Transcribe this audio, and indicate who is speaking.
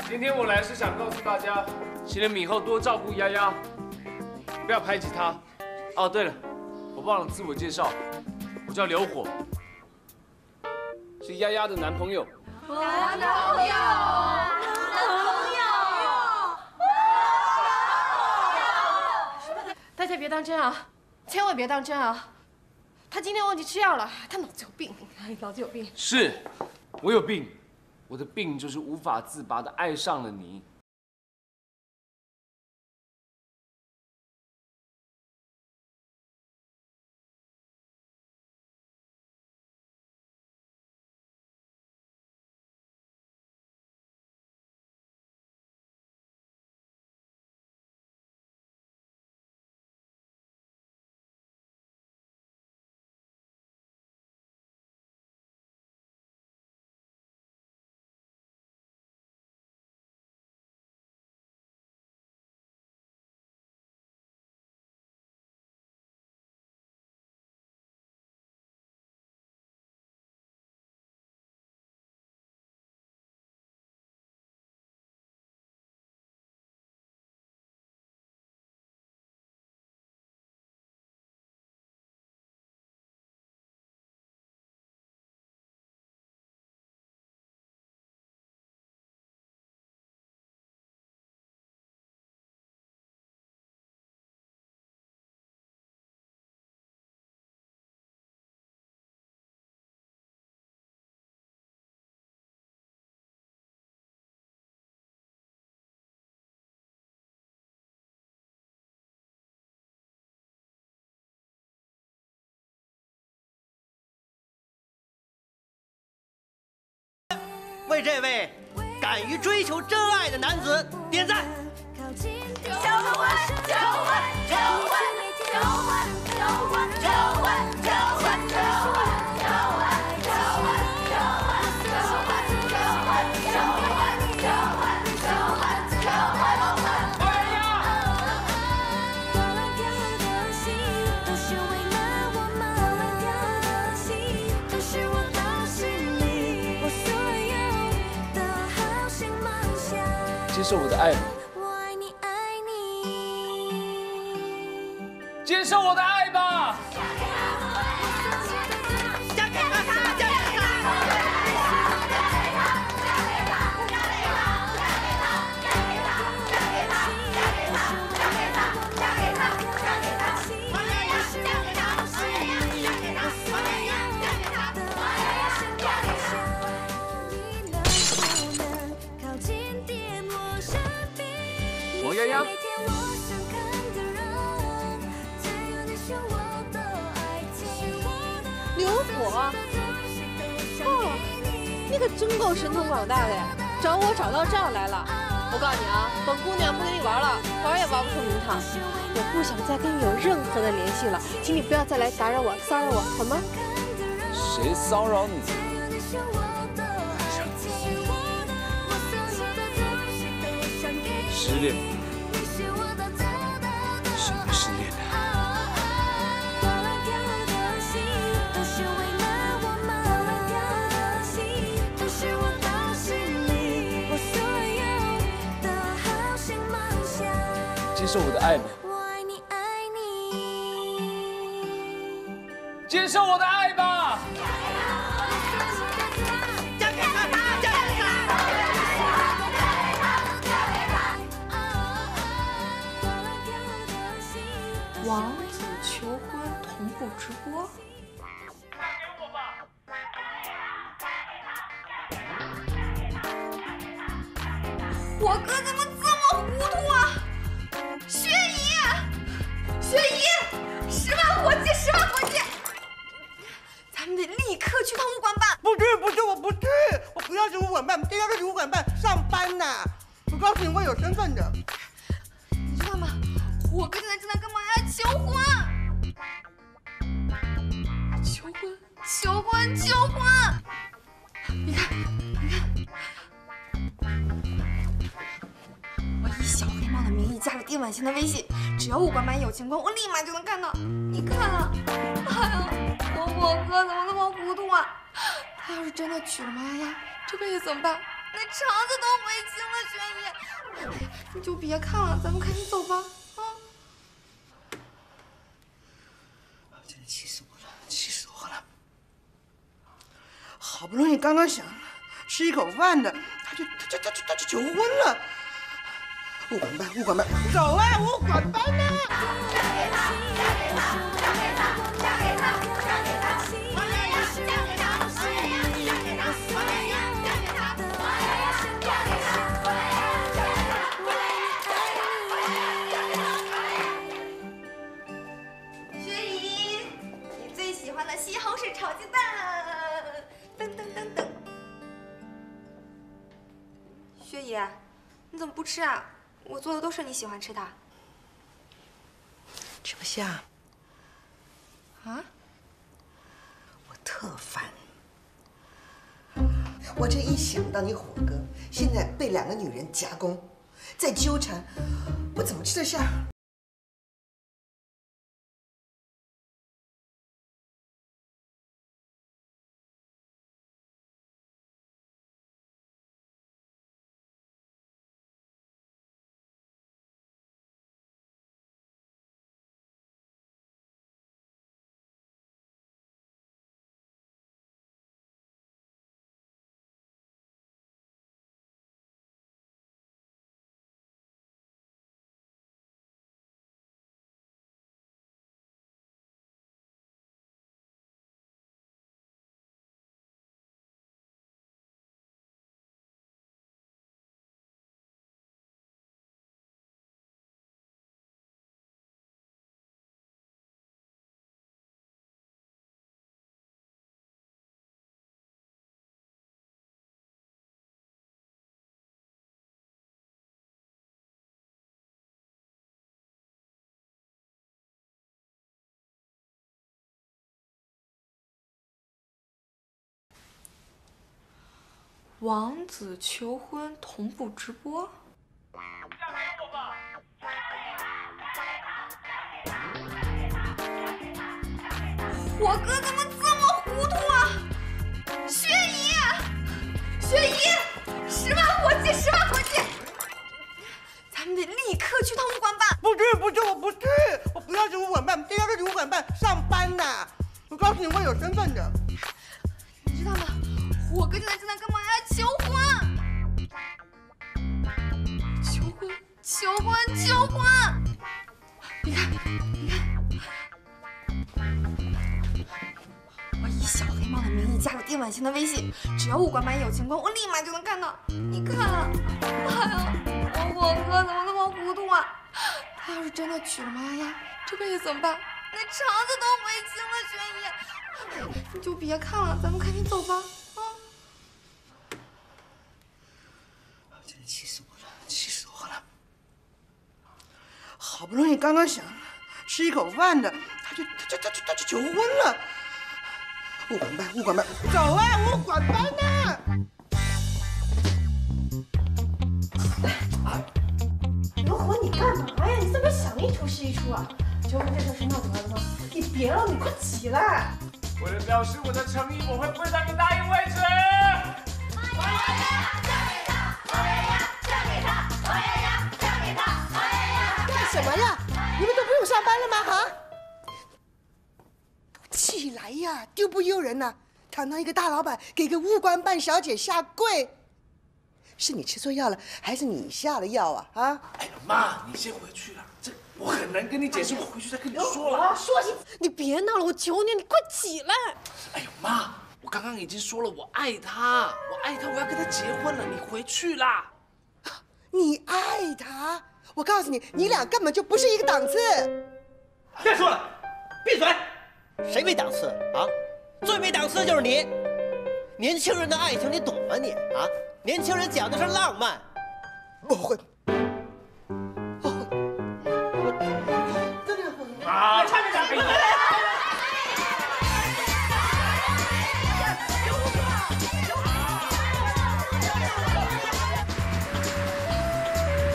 Speaker 1: 今天我来是想告诉大家，请你们以后多照顾丫丫，不要排挤她。哦，对了，我忘了自我介绍，我叫刘火，是丫丫的男朋友。
Speaker 2: 男朋友。
Speaker 3: 大家别当真啊，千万别当真啊！他今天忘记吃药了，他脑子有病，哎，脑子有病。
Speaker 1: 是，我有病，我的病就是无法自拔的爱上了你。
Speaker 4: 为这位敢于追求真爱的男子点赞！
Speaker 2: 求婚！求婚！求婚！求婚！求婚！求婚！求婚！求婚！求婚！求婚！求婚！求婚！求婚！求婚！求婚！求婚！求婚！
Speaker 1: 哎呀！ 接受我的爱吧，接受我的爱吧。
Speaker 4: 嫁给他，嫁给
Speaker 1: 王丫丫，
Speaker 3: 刘火，哦，你可真够神通广大的，找我找到这儿来了。我告诉你啊，本姑娘不跟你玩了，玩也玩不出名堂。我不想再跟你有任何的联系了，请你不要再来打扰我、骚扰我，好吗？
Speaker 1: 谁骚扰你？失恋。 谁会失恋的？接受我的爱吧，接受我的爱吧。
Speaker 4: 嫁给他，嫁给他。
Speaker 5: 王子求婚同步直播。
Speaker 2: 我哥怎么这么糊涂啊！雪姨，雪姨，10万火急，10万火急！咱们得立刻去趟物管办。
Speaker 4: 不去，我不去，我不要去物管办，今天要去物管办上班呢。我告诉你，我有身份的。
Speaker 2: 你知道吗？我哥现在正在跟王丫求婚。求婚，求婚，求婚！你看，你看。 我以小黑猫的名义加入丁婉欣的微信，只要物管办有情况，我立马就能看到。你看啊，哎呀，我哥怎么那么糊涂啊？他要是真的娶了王丫丫，这辈子怎么办？ 那肠子都悔青了，雪姨。你就别看了，咱们赶紧走吧。啊！
Speaker 4: 真是气死我了，气死我了！好不容易刚刚想吃一口饭的，他就求婚了。物管班，物管班，走啊，物管班呐！
Speaker 2: 雪姨，你最喜欢的西红柿炒鸡蛋，噔噔噔噔。雪姨，你怎么不吃啊？我做的都是你喜欢吃的。
Speaker 4: 吃不下。
Speaker 2: 啊？
Speaker 4: 我特烦。我这一想到你火哥现在被2个女人夹攻，再纠缠，我怎么吃得下？
Speaker 5: 王子求婚同步直播。
Speaker 2: 火哥怎么这么糊涂啊？雪姨，雪姨，10万火急，10万火急！咱们得立刻去趟物管办。
Speaker 4: 不去，我不去，我不要去物管办，一定要去物管办上班呐！我告诉你，我有身份的。
Speaker 2: 你知道吗？火哥正在跟妈呀求婚，求婚！你看，我以小黑帽的名义加入丁婉晴的微信，只要物管办有情况，我立马就能看到。你看，哎呀，我火哥怎么那么糊涂啊？他要是真的娶了马丫丫，这辈子怎么办？那肠子都悔青了，雪姨。你就别看了，咱们赶紧走吧。
Speaker 4: 真是气死我了，气死我了！好不容易刚刚想吃一口饭的，他就求婚了。物管办，物管办，走啊，物管班呐！刘火，你干嘛呀？你这么想一出是一出啊？求婚这事是闹着玩的吗？你别了，你快起来！
Speaker 1: 为了表示我的诚意，我会跪在你答应为止。
Speaker 4: 干什么呀？你们都不用上班了吗？哈！起来呀，丢不丢人呐？堂堂一个大老板，给个物管办小姐下跪，是你吃错药了，还是你下了药啊？啊！
Speaker 1: 哎呀妈，你先回去了，这我很难跟你解释，我回去再跟你说了。
Speaker 4: 说
Speaker 3: 你别闹了，我求你，你快起来！
Speaker 1: 哎呦妈，我刚刚已经说了，我爱他，我要跟他结婚了，你回去啦。
Speaker 4: 你爱他？我告诉你，你俩根本就不是一个档次。
Speaker 6: 别说了，闭嘴！谁没档次啊？最没档次的就是你。年轻人的爱情你懂吗你啊？年轻人讲的是浪漫。
Speaker 4: 不婚，